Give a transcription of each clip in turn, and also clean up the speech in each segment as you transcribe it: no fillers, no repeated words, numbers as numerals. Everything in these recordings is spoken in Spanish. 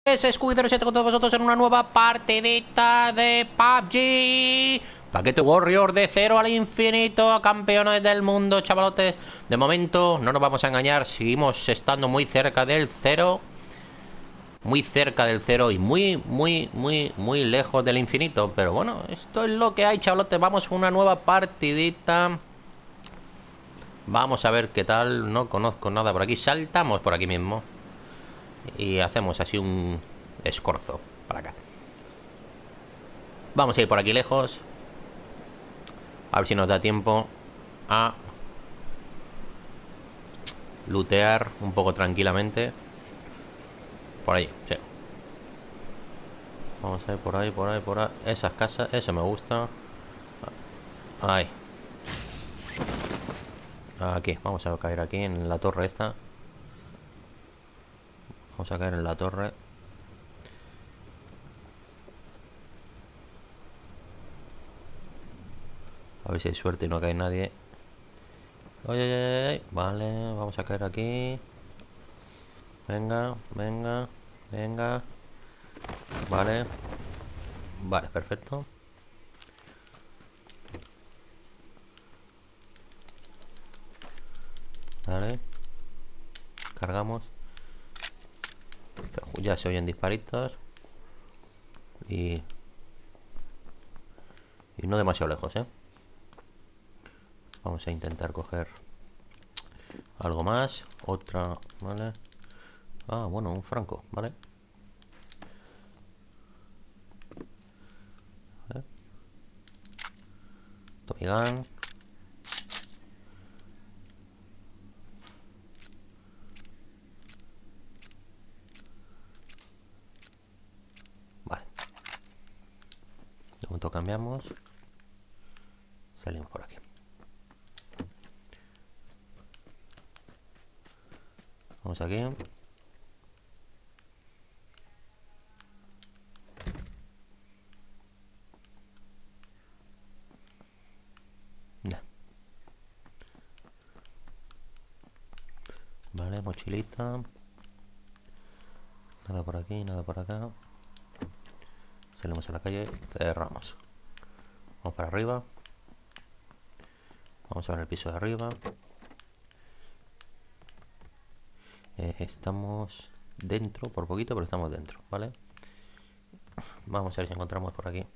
Escuderos, estoy con todos vosotros en una nueva partidita de PUBG. Paquete Warrior de 0 al infinito, a campeones del mundo, chavalotes. De momento, no nos vamos a engañar, seguimos estando muy cerca del 0. Muy cerca del 0 y muy lejos del infinito. Pero bueno, esto es lo que hay, chavalotes. Vamos a una nueva partidita. Vamos a ver qué tal. No conozco nada por aquí. Saltamos por aquí mismo y hacemos así un escorzo para acá. Vamos a ir por aquí lejos. A ver si nos da tiempo a lootear un poco tranquilamente. Por ahí, sí. Vamos a ir por ahí, por ahí, por ahí. Esas casas, eso me gusta. Ahí. Aquí, vamos a caer aquí en la torre esta. Vamos a caer en la torre. A ver si hay suerte y no cae nadie. Oye, oye, oye. Vale, vamos a caer aquí. Venga, venga, venga. Vale. Vale, perfecto. Vale. Cargamos. Ya se oyen disparitos. Y no demasiado lejos, ¿eh? Vamos a intentar coger algo más. Otra, ¿vale? Ah, bueno, un franco, ¿vale? Tommy Gun. Vale. De momento cambiamos. Salimos por aquí. Vamos aquí. Ya. Vale, mochilita. Nada por aquí, nada por acá. Salimos a la calle, cerramos. Vamos para arriba. Vamos a ver el piso de arriba. Estamos dentro, por poquito, pero estamos dentro, ¿vale? Vamos a ver si encontramos por aquí.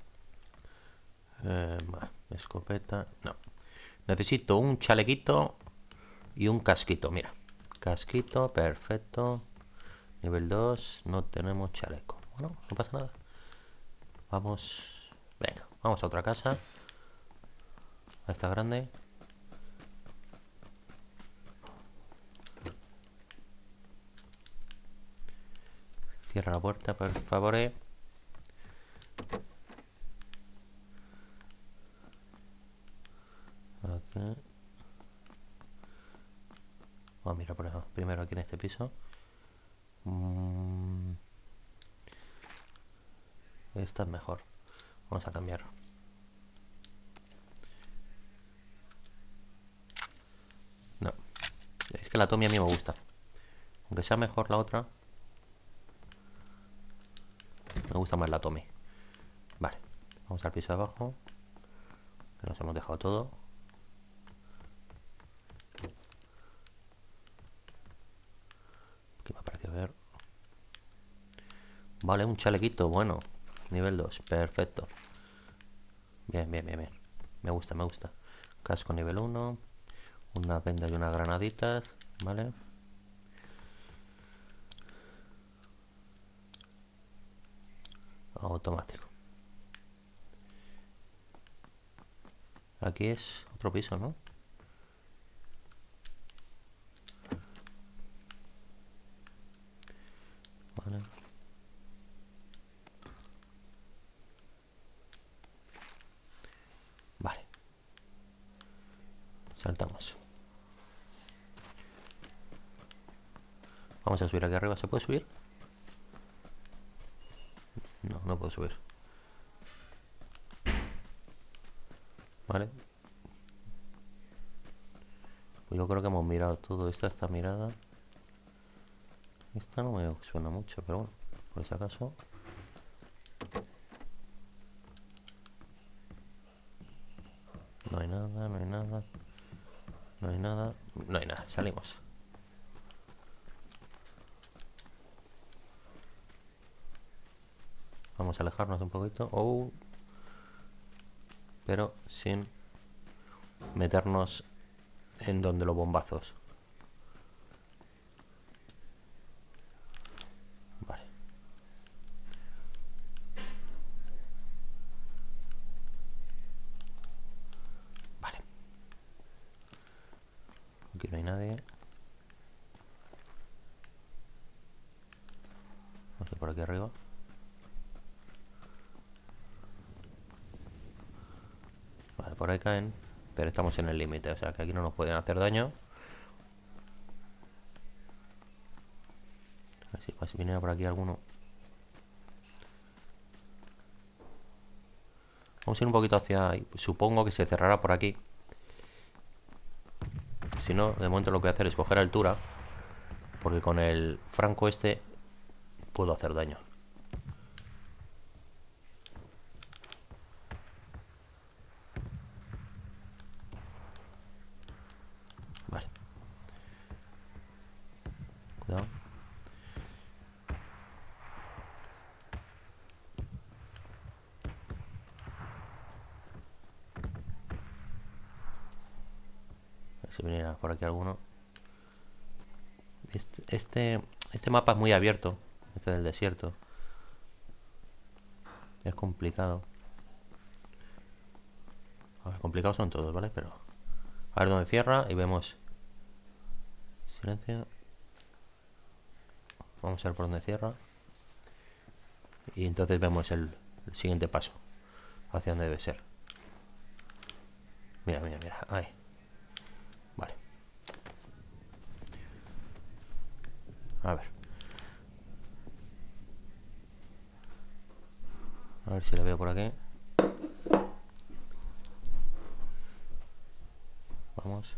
Escopeta, no. Necesito un chalequito y un casquito, mira. Casquito, perfecto. Nivel 2, no tenemos chaleco. Bueno, no pasa nada. Vamos. Venga, vamos a otra casa. A esta grande. Cierra la puerta, por favor. Aquí. Vamos a mirar por ejemplo, primero aquí en este piso. Esta es mejor. Vamos a cambiar. No. Es que la Tommy a mí me gusta. Aunque sea mejor la otra, me gusta más la Tommy. Vale. Vamos al piso de abajo. Que nos hemos dejado todo. Aquí me ha parecido ver. Vale, un chalequito, bueno. Nivel 2, perfecto. Bien, bien, bien, bien. Me gusta, me gusta. Casco nivel 1. Una venda y unas granaditas. Vale. Automático. Aquí es otro piso, ¿no? Vale. Vale. Saltamos. Vamos a subir aquí arriba. ¿Se puede subir? No, no puedo subir. Vale. Pues yo creo que hemos mirado todo. Esta está mirada. Esta no me suena mucho, pero bueno. por si acaso. No hay nada, no hay nada. No hay nada, no hay nada, salimos. Vamos a alejarnos un poquito. Oh. Pero sin meternos en donde los bombazos. Vale. Vale. Aquí no hay nadie. No sé, por aquí arriba. Vale, por ahí caen. Pero estamos en el límite, o sea que aquí no nos pueden hacer daño. A ver si viniera por aquí alguno. Vamos a ir un poquito hacia ahí. Supongo que se cerrará por aquí. Si no, de momento lo que voy a hacer es coger altura. Porque con el franco este puedo hacer daño. Vale. Cuidado. A ver si viniera por aquí alguno. Este mapa es muy abierto. Este del desierto. Es complicado. A ver, complicados son todos, ¿vale? Pero a ver dónde cierra y vemos. Silencio. Vamos a ver por dónde cierra. Y entonces vemos el siguiente paso. Hacia dónde debe ser. Mira, mira, mira. Ahí. Vale. A ver. A ver si la veo por aquí. Vamos.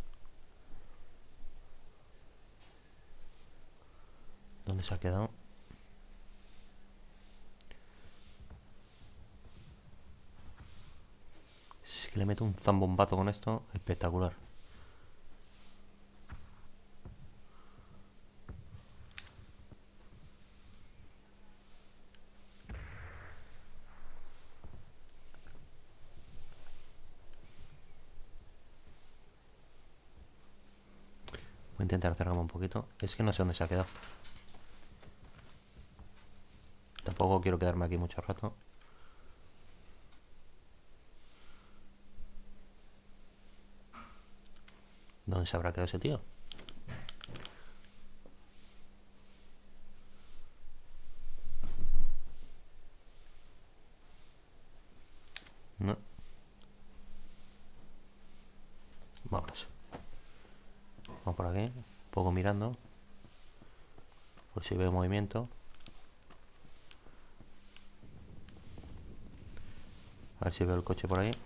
¿Dónde se ha quedado? Es que le meto un zambombazo con esto. Espectacular. Voy a intentar acercarme un poquito. Es que no sé dónde se ha quedado. Tampoco quiero quedarme aquí mucho rato. ¿Dónde se habrá quedado ese tío? No. Vámonos. Vamos por aquí. Un poco mirando. Por si veo movimiento. A ver si veo el coche por ahí.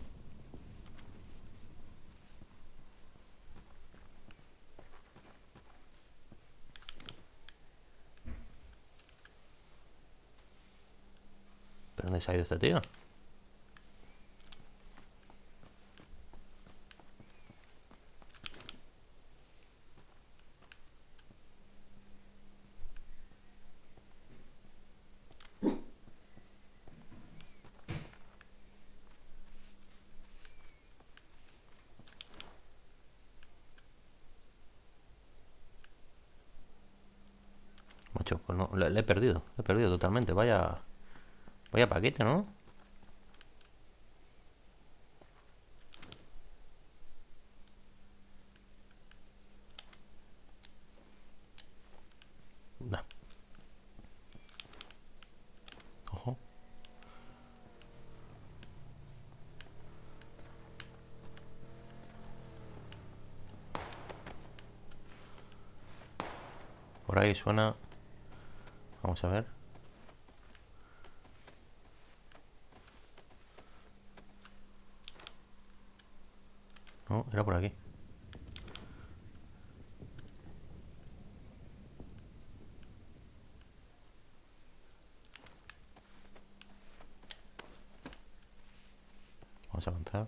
¿Pero dónde se ha ido este tío? Macho, pues no, le he perdido. Le he perdido totalmente. Vaya paquete, ¿no? Nah. Ojo. Por ahí suena. Vamos a ver. No, era por aquí. Vamos a avanzar.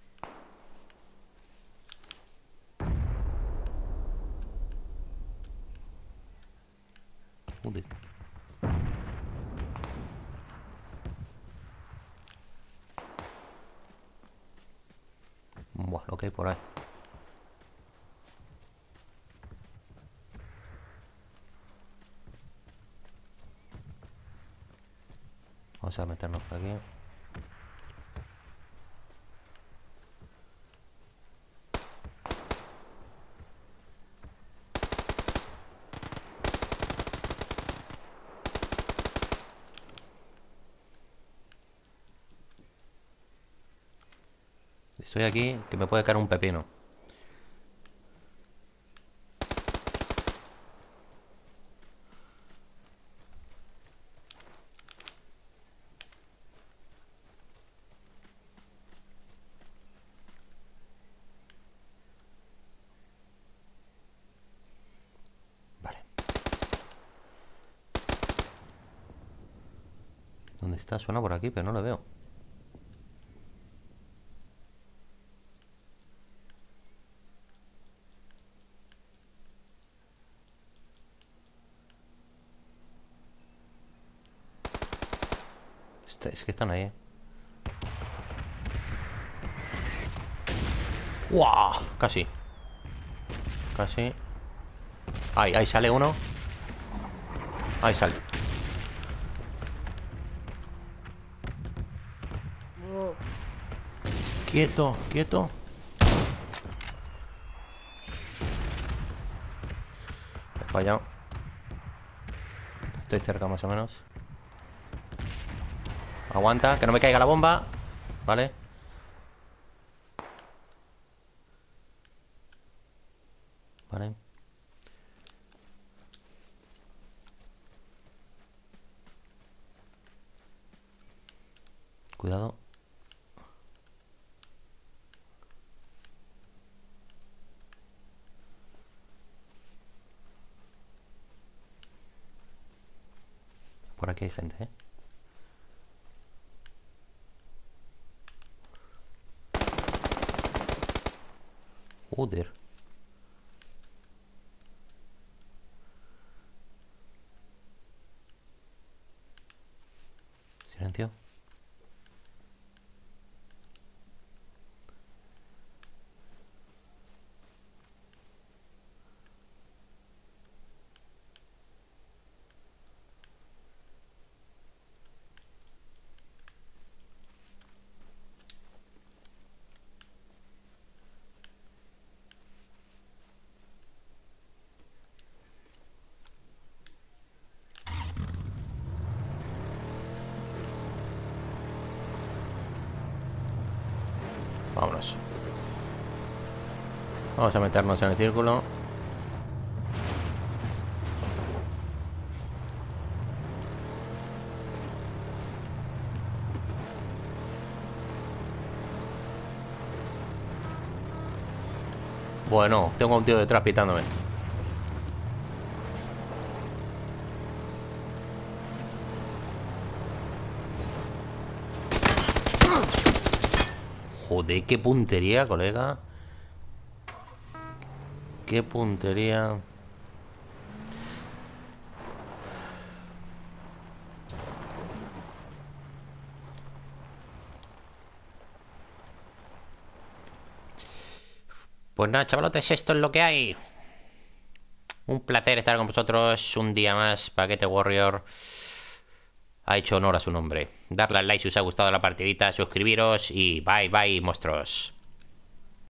Joder. Buah, lo que hay por ahí. Vamos a meternos por aquí. Estoy aquí, que me puede caer un pepino. Vale. ¿Dónde está? Suena por aquí, pero no lo veo. Es que están ahí. ¡Wow! Casi. Casi. Ahí sale uno. Ahí sale. Quieto, quieto. He fallado. Estoy cerca más o menos. Aguanta, que no me caiga la bomba. Vale. Vale. Cuidado. Por aquí hay gente, ¿eh? Joder. Silencio. Vámonos. Vamos a meternos en el círculo. Bueno, tengo un tío detrás pitándome. Joder, qué puntería, colega. Qué puntería. Pues nada, chavalotes, esto es lo que hay. Un placer estar con vosotros un día más. Paquete Warrior ha hecho honor a su nombre. Darle al like si os ha gustado la partidita, suscribiros y bye bye, monstruos.